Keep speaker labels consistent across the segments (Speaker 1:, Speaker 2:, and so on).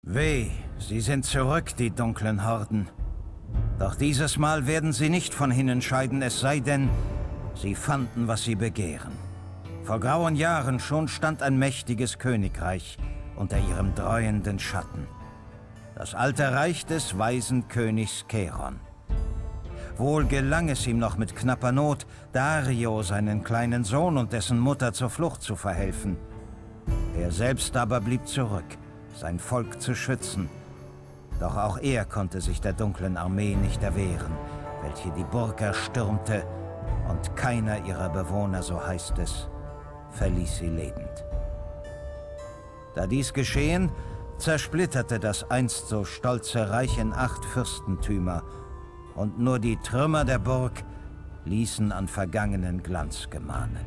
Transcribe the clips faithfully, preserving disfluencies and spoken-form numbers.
Speaker 1: Weh, sie sind zurück, die dunklen Horden. Doch dieses Mal werden sie nicht von hinnen scheiden, es sei denn, sie fanden, was sie begehren. Vor grauen Jahren schon stand ein mächtiges Königreich unter ihrem dreuenden Schatten. Das alte Reich des weisen Königs Kheron. Wohl gelang es ihm noch mit knapper Not, Dario, seinen kleinen Sohn und dessen Mutter zur Flucht zu verhelfen. Er selbst aber blieb zurück, sein Volk zu schützen. Doch auch er konnte sich der dunklen Armee nicht erwehren, welche die Burg erstürmte, und keiner ihrer Bewohner, so heißt es, verließ sie lebend. Da dies geschehen, zersplitterte das einst so stolze Reich in acht Fürstentümer, und nur die Trümmer der Burg ließen an vergangenen Glanz gemahnen.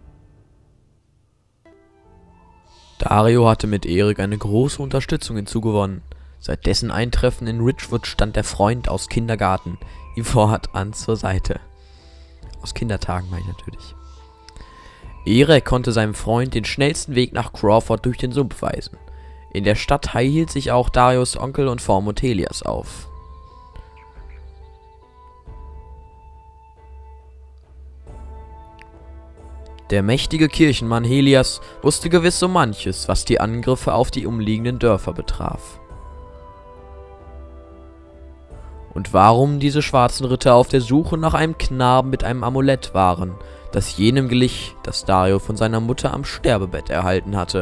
Speaker 2: Dario hatte mit Erik eine große Unterstützung hinzugewonnen. Seit dessen Eintreffen in Richwood stand der Freund aus Kindergarten ihm fortan zur Seite. Aus Kindertagen meine ich natürlich. Erik konnte seinem Freund den schnellsten Weg nach Crawford durch den Sumpf weisen. In der Stadt hielt sich auch Darios Onkel und Vormund Helias auf. Der mächtige Kirchenmann Helias wusste gewiss so manches, was die Angriffe auf die umliegenden Dörfer betraf. Und warum diese schwarzen Ritter auf der Suche nach einem Knaben mit einem Amulett waren, das jenem glich, das Dario von seiner Mutter am Sterbebett erhalten hatte.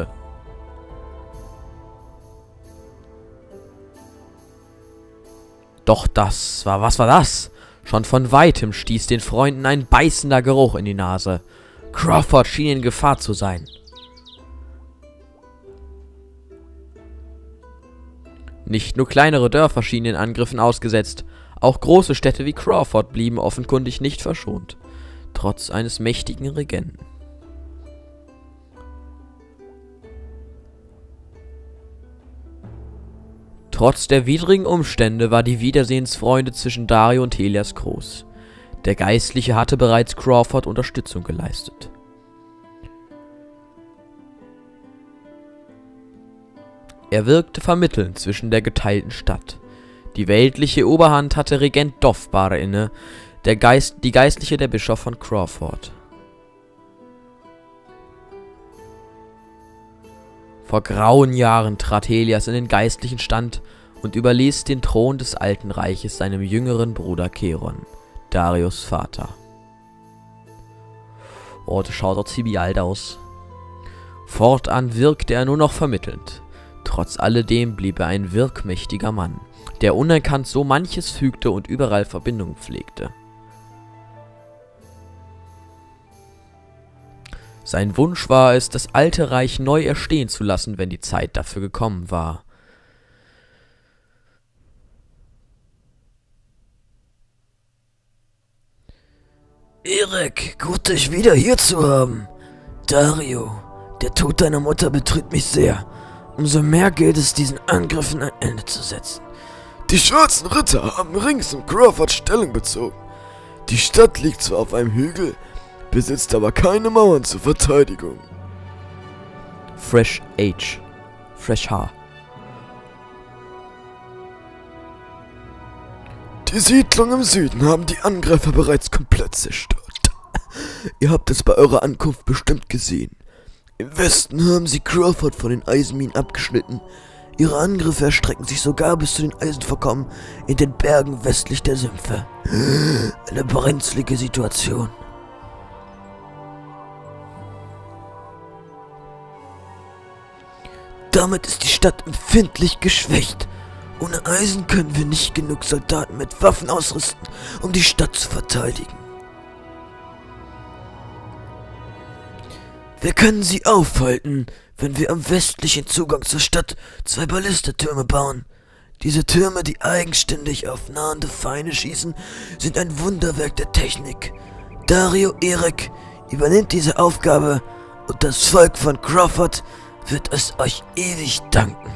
Speaker 2: Doch das war, was war das? Schon von weitem stieß den Freunden ein beißender Geruch in die Nase. Crawford schien in Gefahr zu sein. Nicht nur kleinere Dörfer schienen den Angriffen ausgesetzt, auch große Städte wie Crawford blieben offenkundig nicht verschont, trotz eines mächtigen Regenten. Trotz der widrigen Umstände war die Wiedersehensfreude zwischen Dario und Helias groß. Der Geistliche hatte bereits Crawford Unterstützung geleistet. Er wirkte vermittelnd zwischen der geteilten Stadt. Die weltliche Oberhand hatte Regent Dofbar inne, der Geist, die Geistliche der Bischof von Crawford. Vor grauen Jahren trat Helias in den geistlichen Stand und überließ den Thron des alten Reiches seinem jüngeren Bruder Kheron, Darios Vater. Oh, das schaut doch ziemlich alt aus. Fortan wirkte er nur noch vermittelnd. Trotz alledem blieb er ein wirkmächtiger Mann, der unerkannt so manches fügte und überall Verbindungen pflegte. Sein Wunsch war es, das alte Reich neu erstehen zu lassen, wenn die Zeit dafür gekommen war.
Speaker 3: Erik, gut dich wieder hier zu haben. Dario, der Tod deiner Mutter betrübt mich sehr. Umso mehr gilt es, diesen Angriffen ein Ende zu setzen.
Speaker 4: Die schwarzen Ritter haben rings um Crawford Stellung bezogen. Die Stadt liegt zwar auf einem Hügel, besitzt aber keine Mauern zur Verteidigung.
Speaker 2: Fresh Age. Fresh Haar.
Speaker 4: Die Siedlung im Süden haben die Angreifer bereits komplett zerstört. Ihr habt es bei eurer Ankunft bestimmt gesehen. Im Westen haben sie Crawford von den Eisenminen abgeschnitten. Ihre Angriffe erstrecken sich sogar bis zu den Eisenvorkommen in den Bergen westlich der Sümpfe. Eine brenzlige Situation. Damit ist die Stadt empfindlich geschwächt. Ohne Eisen können wir nicht genug Soldaten mit Waffen ausrüsten, um die Stadt zu verteidigen. Wir können sie aufhalten, wenn wir am westlichen Zugang zur Stadt zwei Ballistertürme bauen. Diese Türme, die eigenständig auf nahende Feinde schießen, sind ein Wunderwerk der Technik. Dario Erik übernimmt diese Aufgabe und das Volk von Crawford wird es euch ewig danken.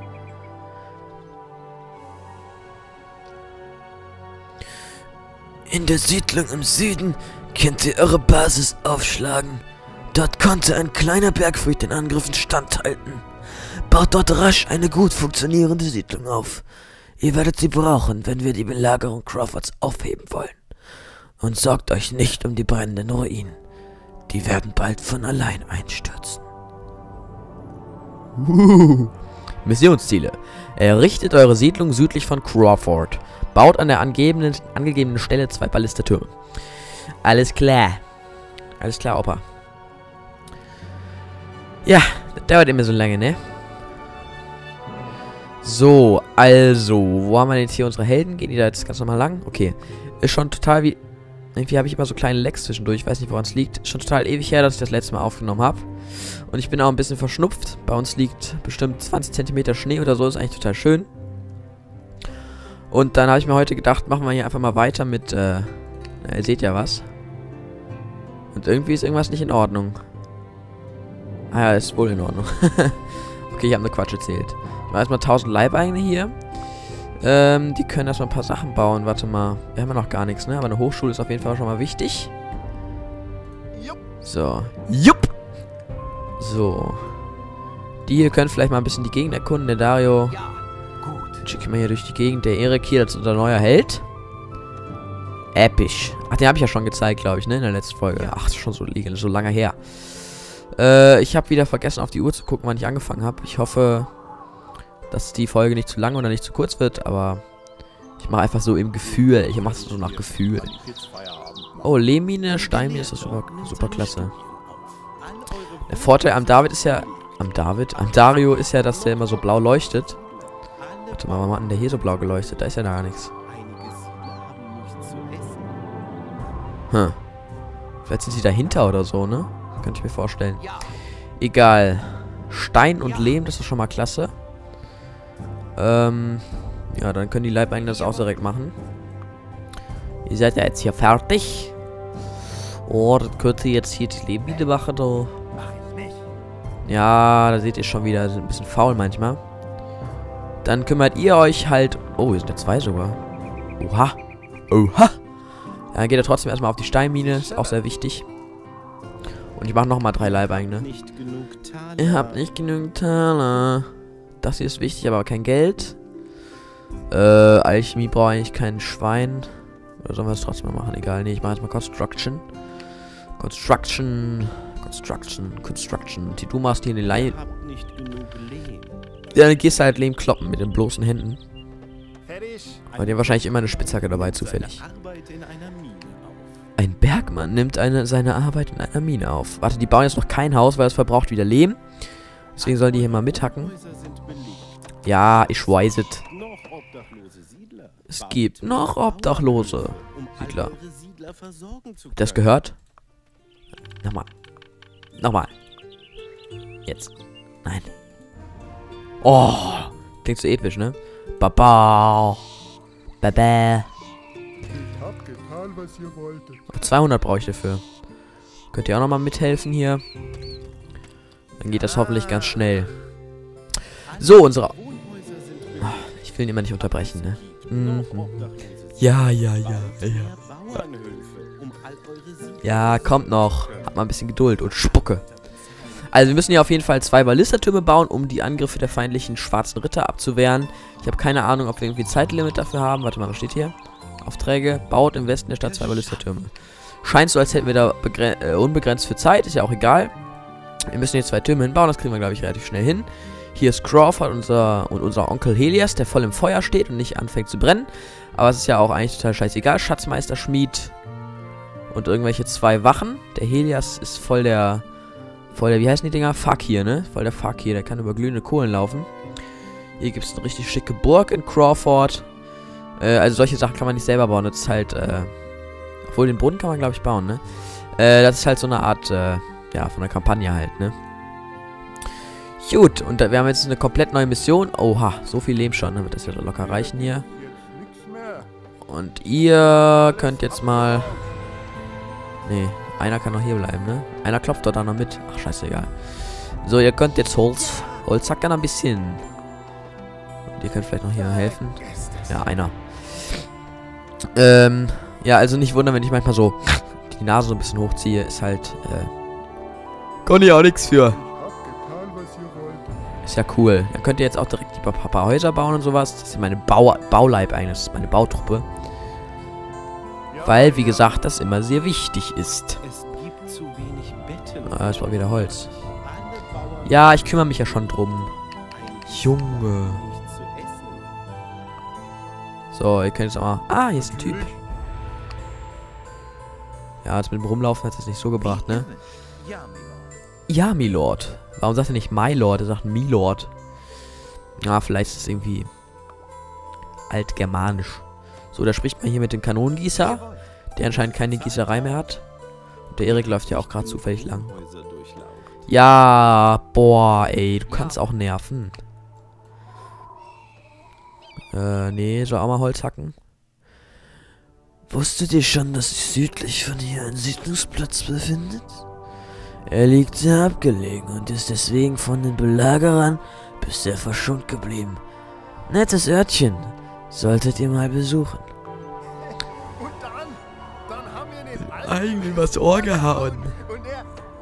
Speaker 4: In der Siedlung im Süden könnt ihr eure Basis aufschlagen. Dort konnte ein kleiner Bergfried den Angriffen standhalten.
Speaker 3: Baut dort rasch eine gut funktionierende Siedlung auf. Ihr werdet sie brauchen, wenn wir die Belagerung Crawfords aufheben wollen. Und sorgt euch nicht um die brennenden Ruinen. Die werden bald von allein einstürzen.
Speaker 2: Uh. Missionsziele. Errichtet eure Siedlung südlich von Crawford. Baut an der angegebenen, angegebenen Stelle zwei Ballistertürme. Alles klar. Alles klar, Opa. Ja, das dauert immer so lange, ne? So, also, wo haben wir jetzt hier unsere Helden? Gehen die da jetzt ganz normal lang? Okay. Ist schon total wie... Irgendwie habe ich immer so kleine Lecks zwischendurch. Ich weiß nicht, woran es liegt. Ist schon total ewig her, dass ich das letzte Mal aufgenommen habe. Und ich bin auch ein bisschen verschnupft. Bei uns liegt bestimmt zwanzig Zentimeter Schnee oder so. Ist eigentlich total schön. Und dann habe ich mir heute gedacht, machen wir hier einfach mal weiter mit, äh... Na, ihr seht ja was. Und irgendwie ist irgendwas nicht in Ordnung. Ah ja, ist wohl in Ordnung. Okay, ich habe eine Quatsch erzählt. Ich mache erstmal tausend Leibeigene hier. Ähm, die können erstmal ein paar Sachen bauen. Warte mal. Wir haben ja noch gar nichts, ne? Aber eine Hochschule ist auf jeden Fall schon mal wichtig. So. Jupp! So. Die hier können vielleicht mal ein bisschen die Gegend erkunden. Der Dario. Schicken wir hier durch die Gegend. Der Erik hier als unser neuer Held. Episch. Ach, den habe ich ja schon gezeigt, glaube ich, ne? In der letzten Folge. Ach, das ist schon so, so lange her. Äh, ich habe wieder vergessen, auf die Uhr zu gucken, wann ich angefangen habe. Ich hoffe, dass die Folge nicht zu lang oder nicht zu kurz wird, aber ich mache einfach so im Gefühl. Ich mache es so nach Gefühl. Oh, Lehmmine, Steinmine ist das super, super klasse. Der Vorteil am David ist ja... Am David? Am Dario ist ja, dass der immer so blau leuchtet. Warte mal, warum hat denn der hier so blau geleuchtet? Da ist ja gar nichts. Hm. Vielleicht sind sie dahinter oder so, ne? Könnte ich mir vorstellen. Egal. Stein und Lehm, das ist schon mal klasse. Ähm, ja, dann können die Leibeigenen das auch direkt machen. Ihr seid ja jetzt hier fertig. Oh, das könnte jetzt hier die Lehmmine machen, da. Ja, da seht ihr schon wieder, sind ein bisschen faul manchmal. Dann kümmert ihr euch halt... Oh, hier sind ja zwei sogar. Oha. Oha. Ja, dann geht er trotzdem erstmal auf die Steinmine. Ist auch sehr wichtig. Und ich mache nochmal drei Leibeigene. Ihr habt nicht genügend Taler. Das hier ist wichtig, aber kein Geld. Äh, Alchemie brauche ich kein Schwein. Oder sollen wir es trotzdem mal machen? Egal, nee, ich mache jetzt mal Construction. Construction. Construction. Construction. Die, du machst hier eine Leih. Ja, dann gehst du halt Lehm kloppen mit den bloßen Händen. Aber die haben wahrscheinlich immer eine Spitzhacke dabei, zufällig. Ein Bergmann nimmt eine, seine Arbeit in einer Mine auf. Warte, die bauen jetzt noch kein Haus, weil es verbraucht wieder Lehm. Deswegen sollen die hier mal mithacken. Ja, ich weiß es. Es gibt noch obdachlose Siedler. Das gehört? Nochmal. Nochmal. Jetzt. Nein. Oh. Klingt so episch, ne? Baba. Baba.
Speaker 5: Was ihr wolltet.
Speaker 2: zweihundert brauche ich dafür. Könnt ihr auch nochmal mithelfen hier? Dann geht das hoffentlich ganz schnell. So, unsere... Oh, ich will ihn immer nicht unterbrechen, ne? Mhm. Ja, ja, ja, ja. Ja, kommt noch. Hat mal ein bisschen Geduld und Spucke. Also wir müssen hier auf jeden Fall zwei Ballistertürme bauen, um die Angriffe der feindlichen schwarzen Ritter abzuwehren. Ich habe keine Ahnung, ob wir irgendwie Zeitlimit dafür haben. Warte mal, was steht hier? Aufträge. Baut im Westen der Stadt zwei Ballistertürme. Scheint so, als hätten wir da äh, unbegrenzt für Zeit. Ist ja auch egal. Wir müssen jetzt zwei Türme hinbauen. Das kriegen wir, glaube ich, relativ schnell hin. Hier ist Crawford unser, und unser Onkel Helias, der voll im Feuer steht und nicht anfängt zu brennen. Aber es ist ja auch eigentlich total scheißegal. Schatzmeister, Schmied und irgendwelche zwei Wachen. Der Helias ist voll der... Voll der, wie heißen die Dinger? Fakir, ne? Voll der Fakir. Der kann über glühende Kohlen laufen. Hier gibt es eine richtig schicke Burg in Crawford. Äh, also solche Sachen kann man nicht selber bauen. Das ist halt, äh... Obwohl, den Brunnen kann man, glaube ich, bauen, ne? Äh, das ist halt so eine Art, äh... Ja, von der Kampagne halt, ne? Gut, und da, wir haben jetzt eine komplett neue Mission. Oha, so viel Lehm schon. Dann wird das ja locker reichen hier. Und ihr könnt jetzt mal... Nee, einer kann noch hier bleiben, ne? Einer klopft dort dann noch mit. Ach, scheißegal. So, ihr könnt jetzt Holz... Holz hacken ein bisschen. Und ihr könnt vielleicht noch hier helfen. Ja, einer. Ähm, ja, also nicht wundern, wenn ich manchmal so die Nase so ein bisschen hochziehe. Ist halt, äh... Kann ich auch nichts für. Ist ja cool. Dann könnt ihr jetzt auch direkt die paar, paar Häuser bauen und sowas. Das ist meine Bau Bauleib eigentlich. Das ist meine Bautruppe. Weil, wie gesagt, das immer sehr wichtig ist.
Speaker 5: Es gibt zu wenig Betten.
Speaker 2: Ah, das war wieder Holz. Ja, ich kümmere mich ja schon drum. Junge. So, ihr könnt jetzt auch mal... Ah, hier ist ein Typ. Ja, das mit dem Rumlaufen hat es nicht so gebracht, ne? Ja, Milord. Warum sagt er nicht My Lord? Er sagt Milord. Ja, vielleicht ist es irgendwie altgermanisch. So, da spricht man hier mit dem Kanonengießer, der anscheinend keine Gießerei mehr hat. Und der Erik läuft ja auch gerade zufällig lang. Ja, boah, ey, du kannst auch nerven. Äh, nee, soll auch mal Holz hacken.
Speaker 3: Wusstet ihr schon, dass sich südlich von hier ein Siedlungsplatz befindet? Er liegt sehr abgelegen und ist deswegen von den Belagerern bisher verschont geblieben. Nettes Örtchen, solltet ihr mal besuchen.
Speaker 5: Und dann, dann haben wir den alten
Speaker 2: Eigentlich was Ohr gehauen.
Speaker 5: und der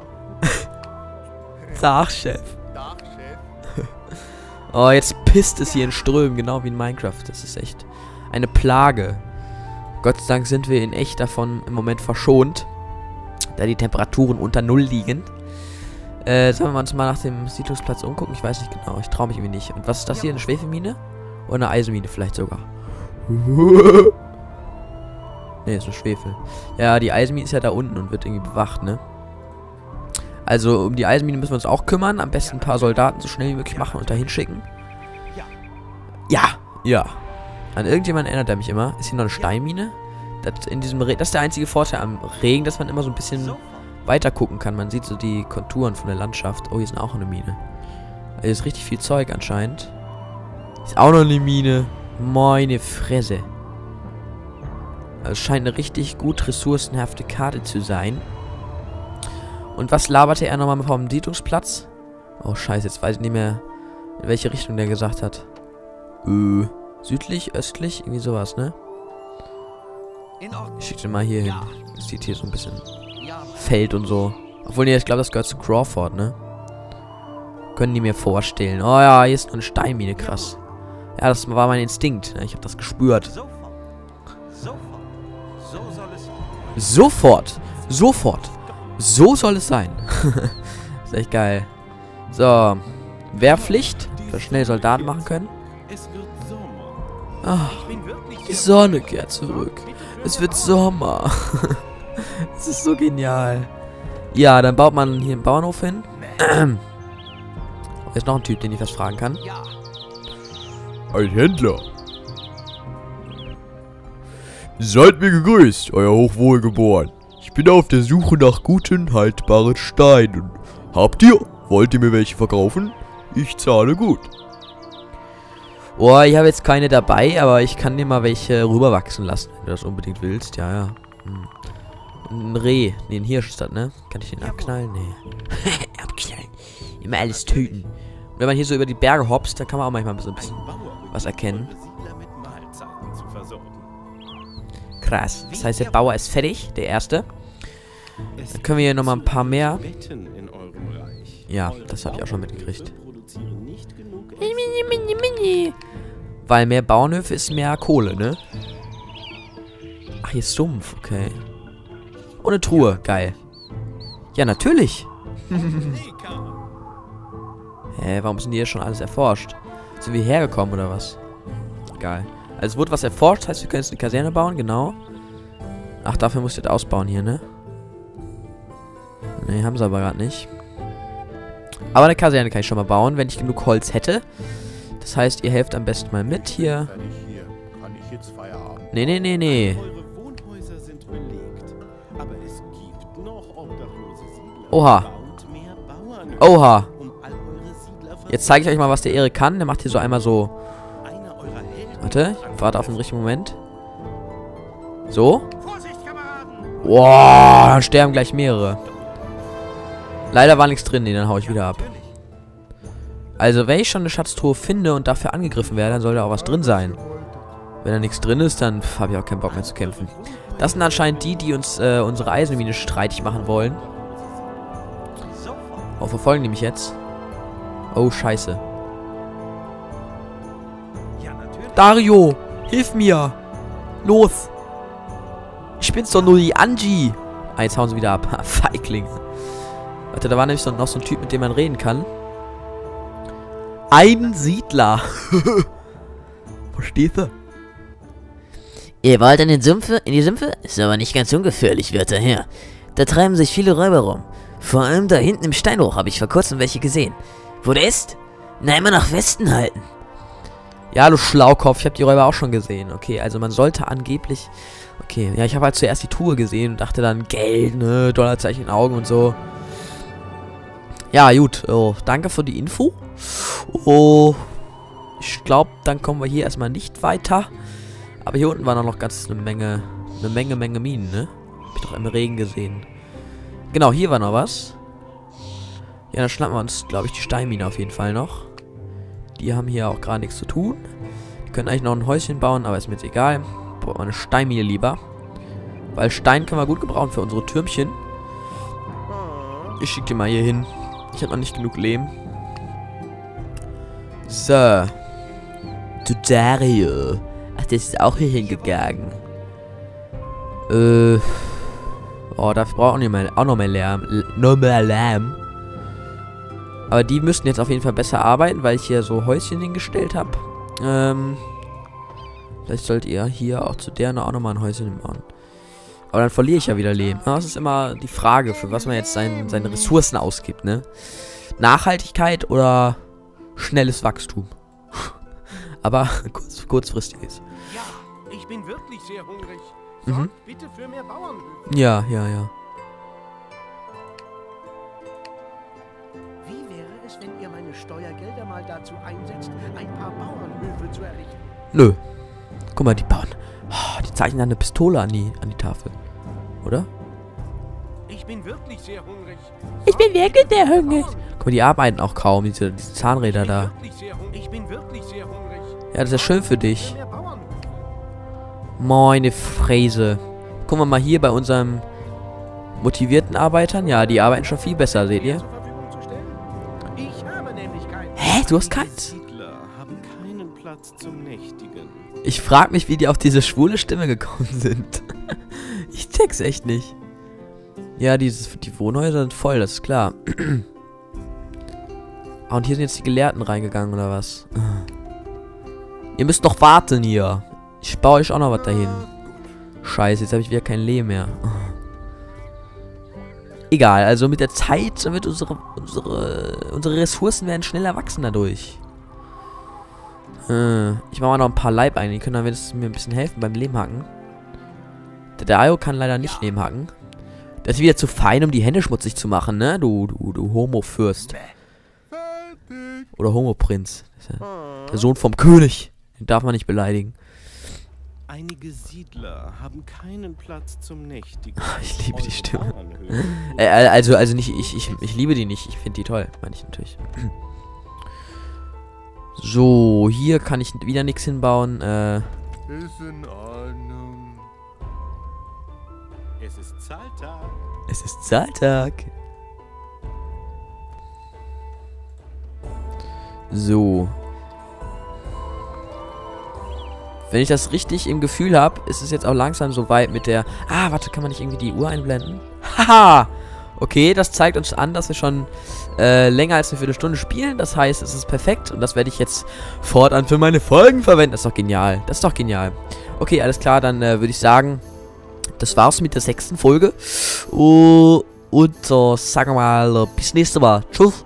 Speaker 2: Sag, Chef.
Speaker 5: Dachchef.
Speaker 2: Oh, jetzt pisst es hier in Strömen, genau wie in Minecraft. Das ist echt eine Plage. Gott sei Dank sind wir in echt davon im Moment verschont, da die Temperaturen unter Null liegen. Äh, sollen wir uns mal nach dem Siedlungsplatz umgucken? Ich weiß nicht genau, ich traue mich irgendwie nicht. Und was ist das hier, eine Schwefelmine? Oder eine Eisenmine vielleicht sogar? Ne, ist eine Schwefel. Ja, die Eisenmine ist ja da unten und wird irgendwie bewacht, ne? Also um die Eisenmine müssen wir uns auch kümmern. Am besten ein paar Soldaten so schnell wie möglich machen und dahin schicken. Ja, ja. An irgendjemanden erinnert er mich immer. Ist hier noch eine Steinmine? Das, in diesem Re das ist der einzige Vorteil am Regen, dass man immer so ein bisschen weiter gucken kann. Man sieht so die Konturen von der Landschaft. Oh, hier ist auch eine Mine. Hier ist richtig viel Zeug anscheinend. Ist auch noch eine Mine. Meine Fresse. Also es scheint eine richtig gut ressourcenhafte Karte zu sein. Und was laberte er nochmal vom Siedlungsplatz? Oh, scheiße, jetzt weiß ich nicht mehr, in welche Richtung der gesagt hat. Äh, südlich, östlich, irgendwie sowas, ne? Ich schicke den mal hier hin. Das sieht hier so ein bisschen Feld und so. Obwohl, nee, ich glaube, das gehört zu Crawford, ne? Können die mir vorstellen. Oh ja, hier ist noch eine Steinmine, krass. Ja, das war mein Instinkt. Ich habe das gespürt. Sofort. Sofort. So soll es sein. Ist echt geil. So. Wehrpflicht. Dass wir schnell Soldaten machen können.
Speaker 5: Es wird Sommer.
Speaker 2: Ah,
Speaker 5: Ich bin wirklich
Speaker 2: die Sonne kehrt zurück. Es wird Sommer. Das ist so genial. Ja, dann baut man hier einen Bauernhof hin. Hier ist noch ein Typ, den ich was fragen kann.
Speaker 6: Ein Händler. Seid mir gegrüßt, euer Hochwohlgeboren. Ich bin auf der Suche nach guten, haltbaren Steinen. Habt ihr? Wollt ihr mir welche verkaufen? Ich zahle gut.
Speaker 2: Oh, ich habe jetzt keine dabei, aber ich kann dir mal welche rüberwachsen lassen, wenn du das unbedingt willst. Ja, ja. Hm. Ein Reh. Nee, ein Hirsch ist das, ne? Kann ich den abknallen? Nee. Abknallen. Immer alles töten. Und wenn man hier so über die Berge hopst, da kann man auch manchmal so ein bisschen was erkennen. Krass. Das heißt, der Bauer ist fertig, der erste. Dann können wir hier nochmal ein paar mehr. Ja, das habe ich auch schon mitgekriegt. Weil mehr Bauernhöfe ist mehr Kohle, ne? Ach, hier ist Sumpf, okay. Und eine Truhe, geil. Ja, natürlich. Hä, warum sind die hier schon alles erforscht? Sind wir hergekommen oder was? Geil. Also es wurde was erforscht, heißt wir können jetzt eine Kaserne bauen, genau. Ach, dafür musst ihr das ausbauen hier, ne? Ne, haben sie aber gerade nicht. Aber eine Kaserne kann ich schon mal bauen, wenn ich genug Holz hätte. Das heißt, ihr helft am besten mal mit hier. Nee, nee, nee, nee. Oha. Oha. Jetzt zeige ich euch mal, was der Erik kann. Der macht hier so einmal so... Warte, ich warte auf den richtigen Moment. So. Wow, dann sterben gleich mehrere. Leider war nichts drin, nee, dann hau ich wieder ab. Also, wenn ich schon eine Schatztruhe finde und dafür angegriffen werde, dann soll da auch was drin sein. Wenn da nichts drin ist, dann habe ich auch keinen Bock mehr zu kämpfen. Das sind anscheinend die, die uns äh, unsere Eisenmine streitig machen wollen. Oh, verfolgen die mich jetzt? Oh, scheiße. Dario, hilf mir. Los. Ich bin's doch nur, die Angie. Ah, jetzt hauen sie wieder ab. Feigling. Warte, da war nämlich so, noch so ein Typ, mit dem man reden kann. Ein Siedler. Verstehst du?
Speaker 3: Ihr wollt in den Sümpfe? In die Sümpfe? Ist aber nicht ganz ungefährlich, werter Herr. Da treiben sich viele Räuber rum. Vor allem da hinten im Steinbruch habe ich vor kurzem welche gesehen. Wo der ist? Na, immer nach Westen halten.
Speaker 2: Ja, du Schlaukopf, ich habe die Räuber auch schon gesehen. Okay, also man sollte angeblich... Okay, ja, ich habe halt zuerst die Truhe gesehen und dachte dann, Geld, ne, Dollarzeichen in den Augen und so. Ja, gut, oh, danke für die Info. Oh, ich glaube, dann kommen wir hier erstmal nicht weiter. Aber hier unten war noch ganz eine Menge, eine Menge, Menge Minen, ne? Hab ich doch im Regen gesehen. Genau, hier war noch was. Ja, dann schnappen wir uns, glaube ich, die Steinmine auf jeden Fall noch. Die haben hier auch gerade nichts zu tun. Die können eigentlich noch ein Häuschen bauen, aber ist mir jetzt egal. Braucht man eine Steinmine lieber. Weil Stein können wir gut gebrauchen für unsere Türmchen. Ich schicke die mal hier hin. Ich habe noch nicht genug Lehm. So.
Speaker 3: Du Dario. Ach, der ist auch hier hingegangen.
Speaker 2: Äh. Oh, dafür braucht auch noch mehr Lärm. Noch mehr Lärm. Aber die müssten jetzt auf jeden Fall besser arbeiten, weil ich hier so Häuschen hingestellt habe. Ähm. Vielleicht sollt ihr hier auch zu der auch nochmal ein Häuschen bauen. Aber dann verliere ich ja wieder Leben. Das ist immer die Frage, für was man jetzt sein, seine Ressourcen ausgibt, ne? Nachhaltigkeit oder schnelles Wachstum. Aber kurz, kurzfristiges.
Speaker 5: Ja, ich bin wirklich sehr hungrig.
Speaker 2: Mhm.
Speaker 5: Sorgt bitte für mehr Bauernhöfe.
Speaker 2: Ja, ja, ja.
Speaker 5: Wie wäre es, wenn ihr meine Steuergelder mal dazu einsetzt, ein paar Bauernhöfe zu errichten?
Speaker 2: Nö. Guck mal, die bauen. Oh, die zeichnen eine Pistole an die, an die Tafel. Oder?
Speaker 5: Ich bin wirklich sehr hungrig.
Speaker 3: Ich bin wirklich sehr hungrig.
Speaker 2: Guck mal, die arbeiten auch kaum, diese, diese Zahnräder da.
Speaker 5: Ich bin wirklich sehr hungrig.
Speaker 2: Ja, das ist ja schön für dich.
Speaker 5: Mehr Bauernhöfe.
Speaker 2: Meine Fräse. Gucken wir mal hier bei unserem motivierten Arbeitern. Ja, die arbeiten schon viel besser, seht ihr?
Speaker 5: Zur Verfügung zu stellen? Ich habe nämlich keinen.
Speaker 2: Hä? Du hast keins?
Speaker 7: Siedler haben keinen Platz zum Nächtigen.
Speaker 2: Ich frag mich, wie die auf diese schwule Stimme gekommen sind. Ich check's echt nicht. Ja, dieses, die Wohnhäuser sind voll, das ist klar. Ah, und hier sind jetzt die Gelehrten reingegangen, oder was? Ihr müsst noch warten hier. Ich baue euch auch noch was dahin. Scheiße, jetzt habe ich wieder kein Lehm mehr. Egal, also mit der Zeit wird unsere, unsere, unsere Ressourcen werden schneller wachsen dadurch. Äh, ich mache mal noch ein paar Leib ein. Die können dann wenigstens mir ein bisschen helfen beim Lehmhacken. Der Dario kann leider nicht Lehmhacken. Der ist wieder zu fein, um die Hände schmutzig zu machen, ne? Du, du, du Homo-Fürst. Oder Homo-Prinz. Ja der Sohn vom König. Den darf man nicht beleidigen.
Speaker 7: Einige Siedler haben keinen Platz zum Nächtigen.
Speaker 2: Ich liebe die Stimme.
Speaker 7: Bauernhöfe.
Speaker 2: Äh, also, also nicht, ich, ich, ich liebe die nicht. Ich finde die toll, meine ich natürlich. So, hier kann ich wieder nichts hinbauen. Äh,
Speaker 5: Ist in Ordnung.
Speaker 7: Es ist Zahltag.
Speaker 2: es ist Zahltag. So. Wenn ich das richtig im Gefühl habe, ist es jetzt auch langsam so weit mit der... Ah, warte, kann man nicht irgendwie die Uhr einblenden? Haha! Okay, das zeigt uns an, dass wir schon äh, länger als eine Viertelstunde spielen. Das heißt, es ist perfekt und das werde ich jetzt fortan für meine Folgen verwenden. Das ist doch genial. Das ist doch genial. Okay, alles klar, dann äh, würde ich sagen, das war's mit der sechsten Folge. Uh, und so, sagen wir mal, bis nächstes Mal. Tschüss.